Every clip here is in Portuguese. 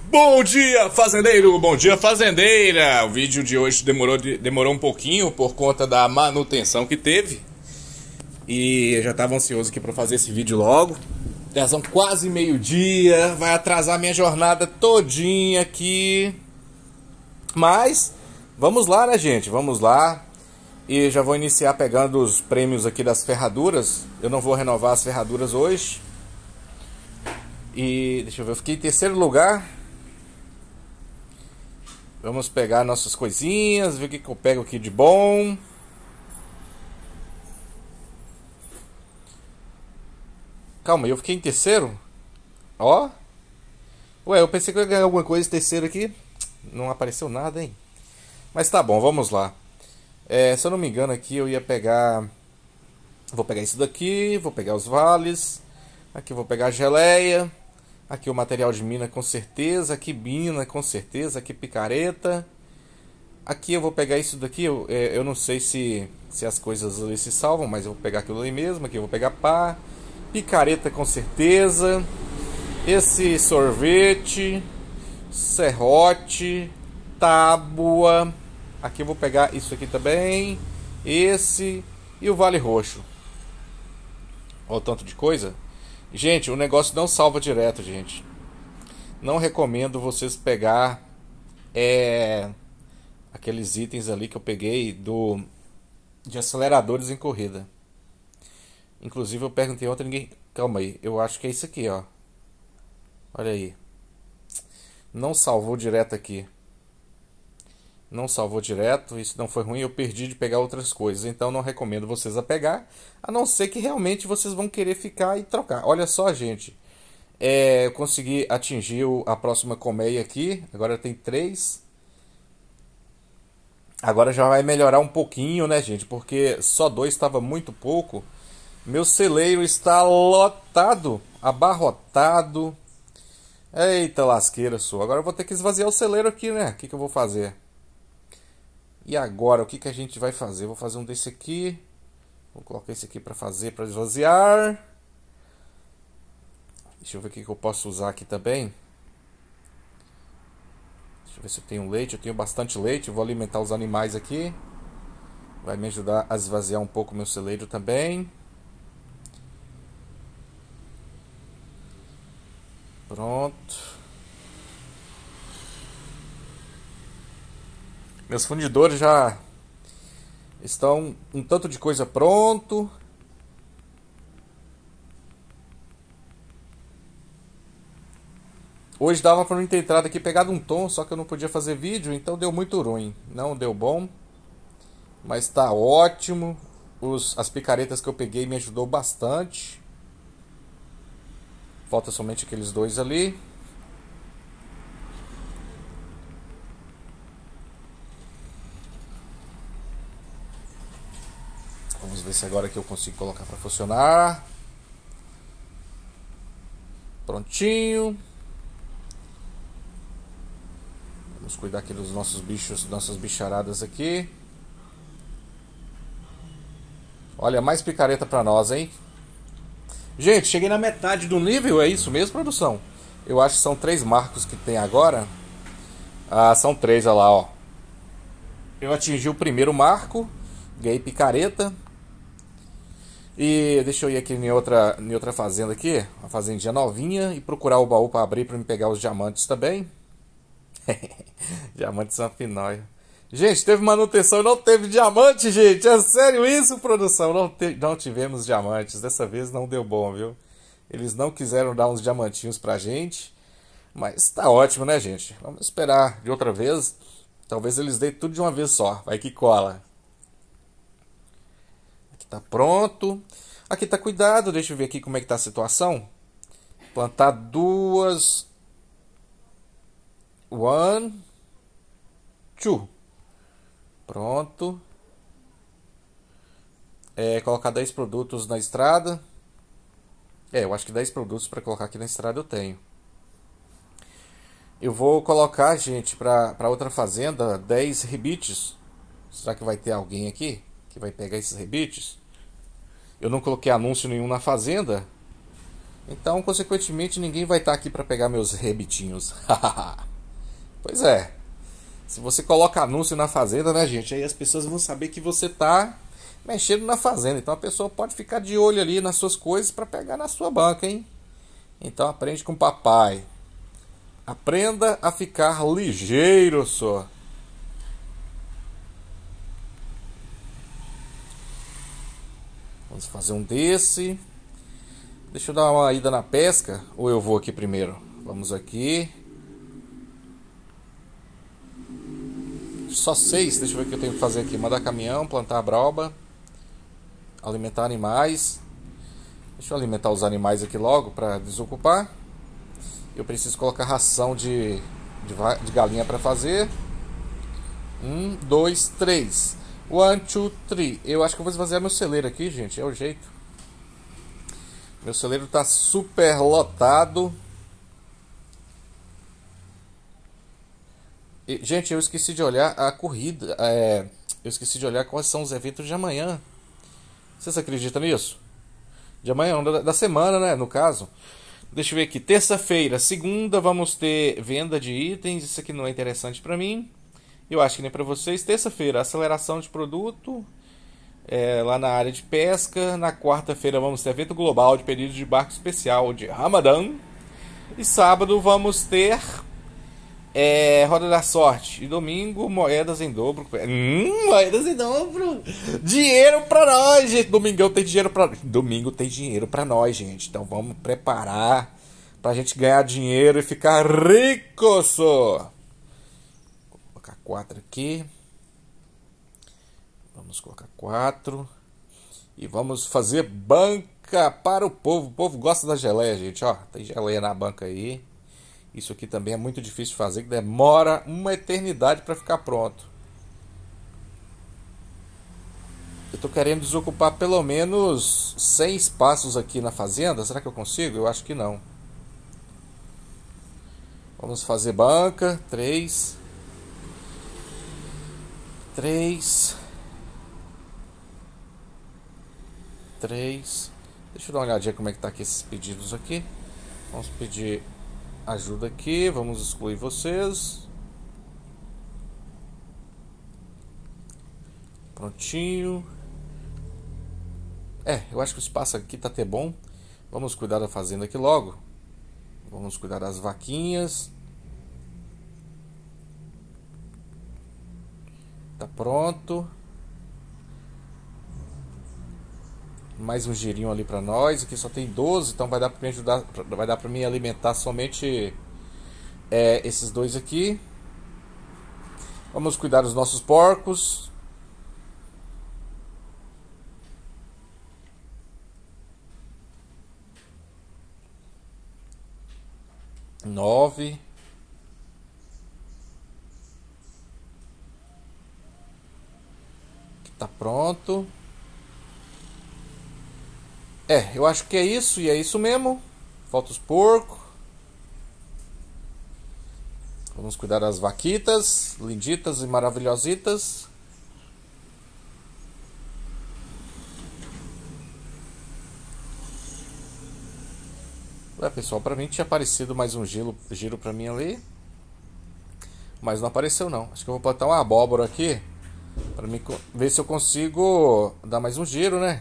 Bom dia, fazendeiro! Bom dia, fazendeira! O vídeo de hoje demorou um pouquinho por conta da manutenção que teve. E eu já estava ansioso aqui para fazer esse vídeo logo. Já são quase meio-dia, vai atrasar minha jornada todinha aqui. Mas, vamos lá, né, gente? Vamos lá. E já vou iniciar pegando os prêmios aqui das ferraduras. Eu não vou renovar as ferraduras hoje. E, deixa eu ver, eu fiquei em terceiro lugar. Vamos pegar nossas coisinhas, ver o que eu pego aqui de bom. Calma, eu fiquei em terceiro? Ó. Ué, eu pensei que eu ia ganhar alguma coisa em terceiro aqui. Não apareceu nada, hein? Mas tá bom, vamos lá. Se eu não me engano aqui eu ia pegar... Vou pegar isso daqui, vou pegar os vales. Aqui eu vou pegar a geleia. Aqui o material de mina com certeza. Aqui mina com certeza. Aqui picareta. Aqui eu vou pegar isso daqui. Eu não sei se as coisas ali se salvam, mas eu vou pegar aquilo ali mesmo. Aqui eu vou pegar pá. Picareta com certeza. Esse sorvete. Serrote. Tábua. Aqui eu vou pegar isso aqui também. Esse. E o vale roxo. Olha o tanto de coisa. Gente, o negócio não salva direto, gente. Não recomendo vocês pegar aqueles itens ali que eu peguei de aceleradores em corrida. Inclusive eu perguntei ontem, ninguém... Calma aí, eu acho que é isso aqui, ó. Olha aí. Não salvou direto aqui. Não salvou direto, isso não foi ruim, eu perdi de pegar outras coisas. Então não recomendo vocês a pegar, a não ser que realmente vocês vão querer ficar e trocar. Olha só, gente, eu consegui atingir a próxima colmeia aqui. Agora tem 3. Agora já vai melhorar um pouquinho, né, gente? Porque só 2 estava muito pouco. Meu celeiro está lotado, abarrotado. Eita lasqueira sua. Agora eu vou ter que esvaziar o celeiro aqui, né? O que eu vou fazer? E agora, o que a gente vai fazer? Vou fazer um desse aqui. Vou colocar esse aqui para fazer, para esvaziar. Deixa eu ver o que eu posso usar aqui também. Deixa eu ver se eu tenho leite. Eu tenho bastante leite. Eu vou alimentar os animais aqui. Vai me ajudar a esvaziar um pouco o meu celeiro também. Pronto. Meus fundidores já estão um tanto de coisa pronto. Hoje dava para mim ter entrado aqui, pegado um tom, só que eu não podia fazer vídeo, então deu muito ruim. Não deu bom, mas tá ótimo. As picaretas que eu peguei me ajudou bastante. Falta somente aqueles 2 ali. Vamos ver se agora que eu consigo colocar para funcionar. Prontinho. Vamos cuidar aqui dos nossos bichos, nossas bicharadas aqui. Olha, mais picareta para nós, hein? Gente, cheguei na metade do nível, é isso mesmo, produção? Eu acho que são 3 marcos que tem agora. Ah, são 3, olha lá, ó. Eu atingi o primeiro marco, ganhei picareta. E deixa eu ir aqui em outra fazenda aqui, uma fazendinha novinha, e procurar o baú para abrir para me pegar os diamantes também. Diamantes são pinóia. Gente, teve manutenção e não teve diamante, gente. É sério isso, produção? Não tivemos diamantes. Dessa vez não deu bom, viu? Eles não quiseram dar uns diamantinhos pra gente. Mas tá ótimo, né, gente? Vamos esperar de outra vez. Talvez eles deem tudo de uma vez só. Vai que cola. Aqui tá pronto. Aqui tá cuidado. Deixa eu ver aqui como é que tá a situação. Plantar 2. 1, 2. Pronto. Colocar 10 produtos na estrada. Eu acho que 10 produtos para colocar aqui na estrada eu tenho. Eu vou colocar, gente, para outra fazenda 10 rebites. Será que vai ter alguém aqui que vai pegar esses rebites? Eu não coloquei anúncio nenhum na fazenda. Então, consequentemente, ninguém vai estar aqui para pegar meus rebitinhos. Pois é. Se você coloca anúncio na fazenda, né, gente? Aí as pessoas vão saber que você tá mexendo na fazenda. Então a pessoa pode ficar de olho ali nas suas coisas para pegar na sua banca, hein? Então aprende com o papai. Aprenda a ficar ligeiro, só. Vamos fazer um desse. Deixa eu dar uma ida na pesca. Ou eu vou aqui primeiro? Vamos aqui. Só 6. Deixa eu ver o que eu tenho que fazer aqui. Mandar caminhão, plantar broba. Alimentar animais. Deixa eu alimentar os animais aqui logo para desocupar. Eu preciso colocar ração de galinha para fazer. 1, 2, 3. 1, 2, 3. Eu acho que eu vou esvaziar meu celeiro aqui, gente. É o jeito. Meu celeiro tá super lotado. E, gente, eu esqueci de olhar a corrida. Eu esqueci de olhar quais são os eventos de amanhã. Vocês acreditam nisso? De amanhã, não, da semana, né? No caso. Deixa eu ver aqui. Terça-feira, segunda, vamos ter venda de itens. Isso aqui não é interessante pra mim. Eu acho que nem pra vocês. Terça-feira, aceleração de produto. Lá na área de pesca. Na quarta-feira vamos ter evento global de pedido de barco especial de Ramadã. E sábado vamos ter roda da sorte. E domingo, moedas em dobro. Moedas em dobro. Dinheiro pra nós, gente. Domingo tem dinheiro pra nós, gente. Então vamos preparar pra gente ganhar dinheiro e ficar rico, só. Vou colocar 4 aqui. Vamos colocar 4. E vamos fazer banca para o povo. O povo gosta da geleia, gente. Ó, tem geleia na banca aí. Isso aqui também é muito difícil de fazer, que demora uma eternidade para ficar pronto. Eu estou querendo desocupar pelo menos 100 espaços aqui na fazenda. Será que eu consigo? Eu acho que não. Vamos fazer banca. 3. 3. 3. Deixa eu dar uma olhadinha como é que tá aqui esses pedidos aqui. Vamos pedir ajuda aqui. Vamos excluir vocês. Prontinho. Eu acho que o espaço aqui tá até bom. Vamos cuidar da fazenda aqui logo. Vamos cuidar das vaquinhas. Tá pronto. Mais um girinho ali pra nós. Aqui só tem 12, então vai dar pra me ajudar. Vai dar pra mim alimentar somente esses dois aqui. Vamos cuidar dos nossos porcos. 9. Tá pronto. Eu acho que é isso, e é isso mesmo. Falta os porcos. Vamos cuidar das vaquitas, linditas e maravilhositas. Pessoal, pra mim tinha aparecido mais um giro pra mim ali. Mas não apareceu não. Acho que eu vou plantar uma abóbora aqui pra mim ver se eu consigo dar mais um giro, né?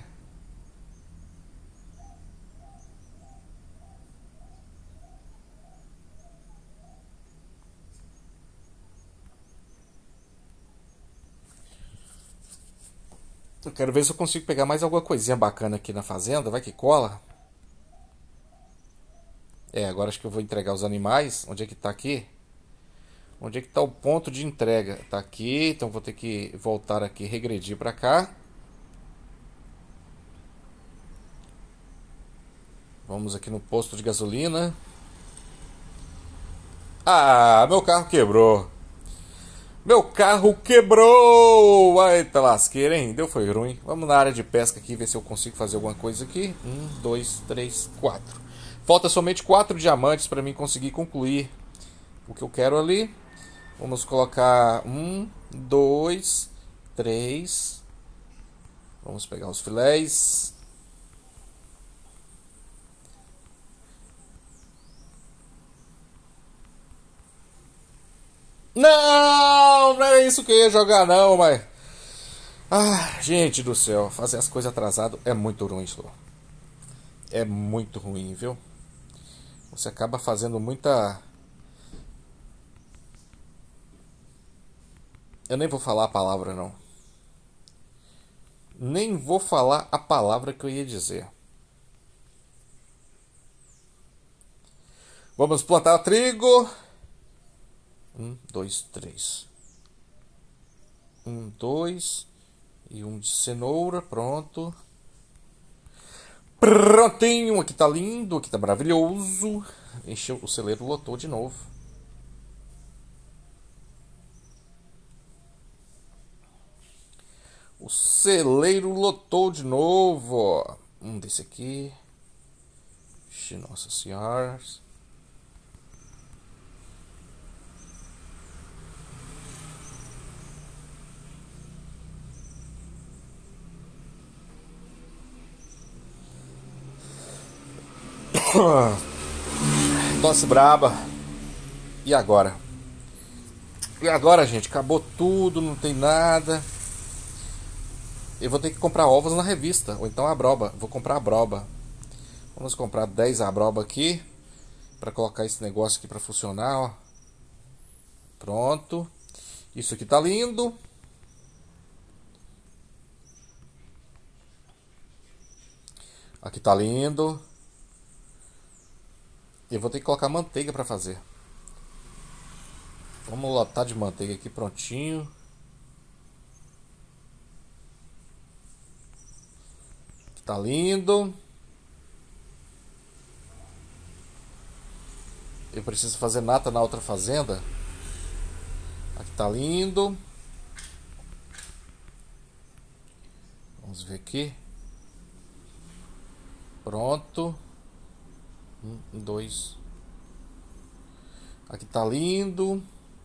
Eu quero ver se eu consigo pegar mais alguma coisinha bacana aqui na fazenda. Vai que cola. Agora acho que eu vou entregar os animais. Onde é que tá aqui? Onde é que tá o ponto de entrega? Tá aqui, então vou ter que voltar aqui, regredir pra cá. Vamos aqui no posto de gasolina. Ah, meu carro quebrou. Meu carro quebrou! Eita lasqueira, hein? Deu foi ruim. Vamos na área de pesca aqui, ver se eu consigo fazer alguma coisa aqui. 1, 2, 3, 4. Falta somente 4 diamantes para mim conseguir concluir o que eu quero ali. Vamos colocar 1, 2, 3. Vamos pegar os filés. Não, não é isso que eu ia jogar não, mas... Ah, gente do céu, fazer as coisas atrasado é muito ruim, isso. É muito ruim, viu? Você acaba fazendo muita... Eu nem vou falar a palavra, não. Nem vou falar a palavra que eu ia dizer. Vamos plantar trigo. 1, 2, 3. 1, 2. E um de cenoura, pronto. Prontinho, aqui tá lindo, aqui tá maravilhoso. Encheu, o celeiro lotou de novo. O celeiro lotou de novo. Um desse aqui. Nossa senhora. Tosse braba. E agora? E agora, gente? Acabou tudo, não tem nada. Eu vou ter que comprar ovos na revista. Ou então a broba. Vou comprar a broba. Vamos comprar 10 abroba aqui. Para colocar esse negócio aqui para funcionar, ó. Pronto. Isso aqui tá lindo. Aqui tá lindo. Eu vou ter que colocar manteiga para fazer. Vamos lotar de manteiga aqui prontinho. Aqui tá lindo. Eu preciso fazer nata na outra fazenda. Aqui tá lindo. Vamos ver aqui. Pronto. 1, 2. Aqui tá lindo.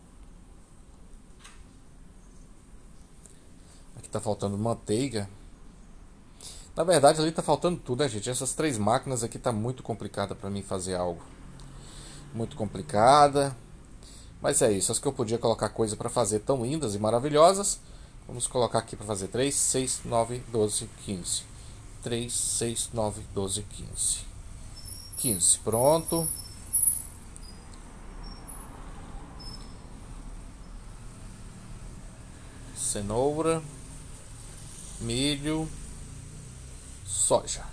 Aqui tá faltando manteiga. Na verdade ali tá faltando tudo, né, gente? Essas 3 máquinas aqui tá muito complicada para mim fazer algo. Muito complicada. Mas é isso, as que eu podia colocar coisa para fazer tão lindas e maravilhosas. Vamos colocar aqui para fazer 3, 6, 9, 12, 15. 3, 6, 9, 12, 15. 15, pronto. Cenoura, milho, soja.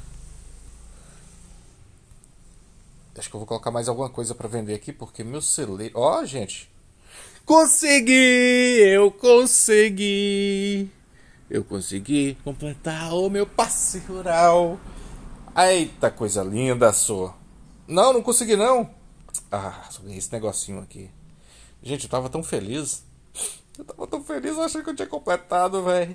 Acho que eu vou colocar mais alguma coisa para vender aqui, porque meu celeiro... Ó, gente! Consegui! Eu consegui! Eu consegui completar o meu passe rural. Eita, coisa linda, sua. Não, não consegui não. Ah, só ganhei esse negocinho aqui. Gente, eu tava tão feliz. Eu tava tão feliz, eu achei que eu tinha completado, velho.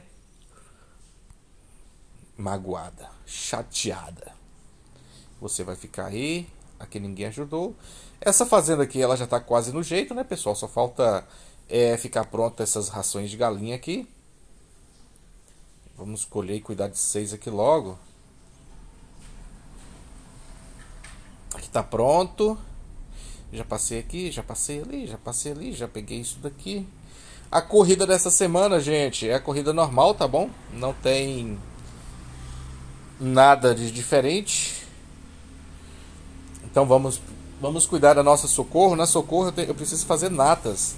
Magoada, chateada. Você vai ficar aí. Aqui ninguém ajudou. Essa fazenda aqui, ela já tá quase no jeito, né, pessoal? Só falta ficar pronto essas rações de galinha aqui. Vamos colher e cuidar de 6 aqui logo. Aqui tá pronto. Já passei aqui, já passei ali, já passei ali, já peguei isso daqui. A corrida dessa semana, gente, é a corrida normal, tá bom? Não tem nada de diferente. Então vamos cuidar da nossa Socorro. Na Socorro eu preciso fazer natas.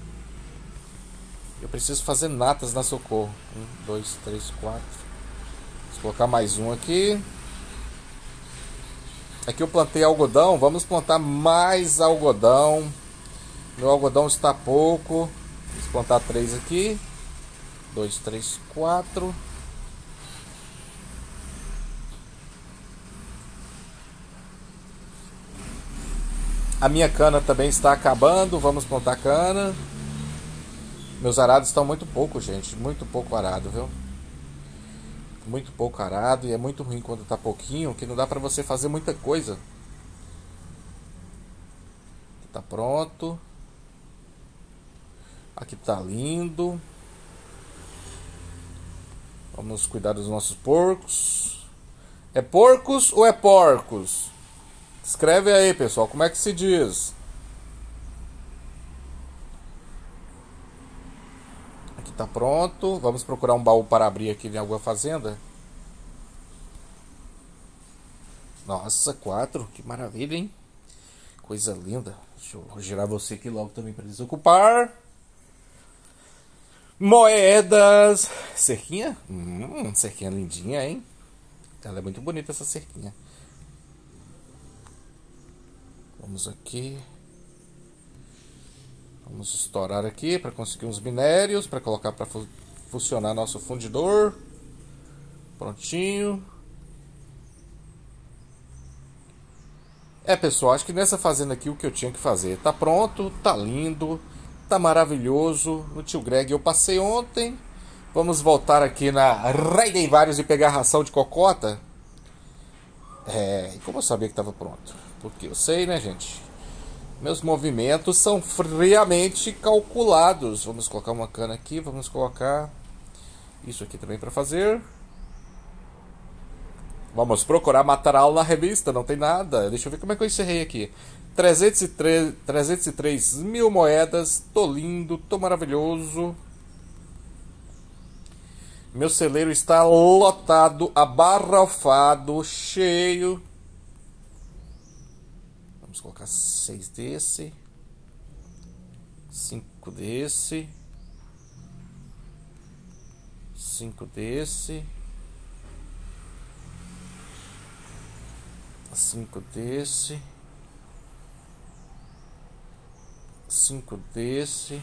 Eu preciso fazer natas na Socorro. 1, 2, 3, 4. Vou colocar mais um aqui. Aqui eu plantei algodão. Vamos plantar mais algodão. Meu algodão está pouco. Vamos plantar 3 aqui. 2, 3, 4. A minha cana também está acabando. Vamos plantar cana. Meus arados estão muito pouco, gente. Muito pouco arado, viu? Muito pouco arado. E é muito ruim quando tá pouquinho, que não dá pra você fazer muita coisa. Tá pronto. Aqui tá lindo. Vamos cuidar dos nossos porcos. É porcos ou é porcos? Escreve aí, pessoal, como é que se diz? tá pronto. Vamos procurar um baú para abrir aqui em alguma fazenda. Nossa, 4, que maravilha, hein? Coisa linda. Deixa eu girar você aqui logo também para desocupar. Moedas. Cerquinha? Cerquinha lindinha, hein? Ela é muito bonita, essa cerquinha. Vamos aqui. Vamos estourar aqui para conseguir uns minérios, para colocar para funcionar nosso fundidor. Prontinho. Pessoal, acho que nessa fazenda aqui o que eu tinha que fazer tá pronto, tá lindo, tá maravilhoso. No tio Greg eu passei ontem. Vamos voltar aqui na Raiden Vários e pegar a ração de cocota. E como eu sabia que estava pronto? Porque eu sei, né, gente? Meus movimentos são friamente calculados. Vamos colocar uma cana aqui, vamos colocar isso aqui também para fazer. Vamos procurar material na revista, não tem nada. Deixa eu ver como é que eu encerrei aqui. 303 mil moedas, tô lindo, tô maravilhoso. Meu celeiro está lotado, abarrofado, cheio. Vamos colocar 6 desse. 5 desse. 5 desse. 5 desse. 5 desse.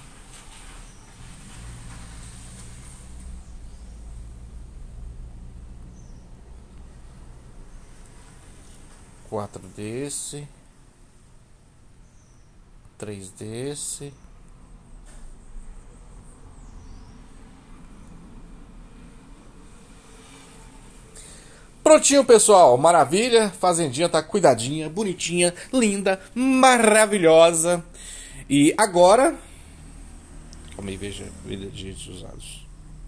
Quatro desse. 3 desse. Prontinho, pessoal, maravilha, fazendinha tá cuidadinha, bonitinha, linda, maravilhosa. E agora, calma aí, veja vida de dias usados.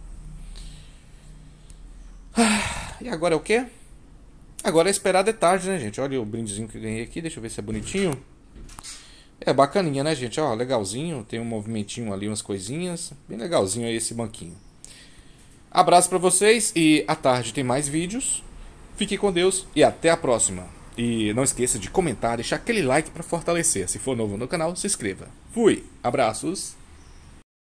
E agora é o quê? Agora é esperar de tarde, né, gente? Olha o brindezinho que eu ganhei aqui, deixa eu ver se é bonitinho. É bacaninha, né, gente? Ó, legalzinho, tem um movimentinho ali, umas coisinhas, bem legalzinho aí esse banquinho. Abraço pra vocês e à tarde tem mais vídeos. Fique com Deus e até a próxima. E não esqueça de comentar, deixar aquele like para fortalecer. Se for novo no canal, se inscreva. Fui, abraços.